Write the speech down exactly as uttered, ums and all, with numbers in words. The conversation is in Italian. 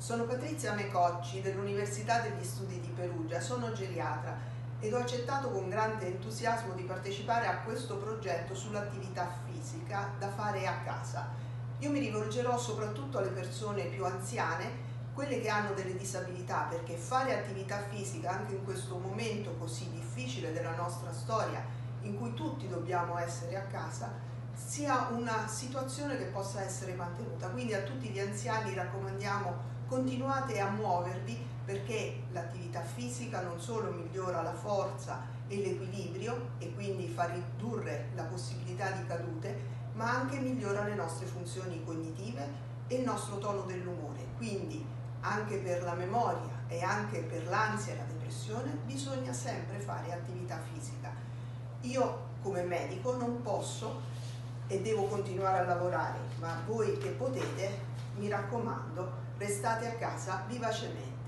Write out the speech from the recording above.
Sono Patrizia Mecocci dell'Università degli Studi di Perugia, sono geriatra ed ho accettato con grande entusiasmo di partecipare a questo progetto sull'attività fisica da fare a casa. Io mi rivolgerò soprattutto alle persone più anziane, quelle che hanno delle disabilità, perché fare attività fisica anche in questo momento così difficile della nostra storia, in cui tutti dobbiamo essere a casa, sia una situazione che possa essere mantenuta. Quindi a tutti gli anziani raccomandiamo: continuate a muovervi, perché l'attività fisica non solo migliora la forza e l'equilibrio e quindi fa ridurre la possibilità di cadute, ma anche migliora le nostre funzioni cognitive e il nostro tono dell'umore. Quindi anche per la memoria e anche per l'ansia e la depressione bisogna sempre fare attività fisica. Io come medico non posso e devo continuare a lavorare, ma voi che potete, mi raccomando, restate a casa vivacemente.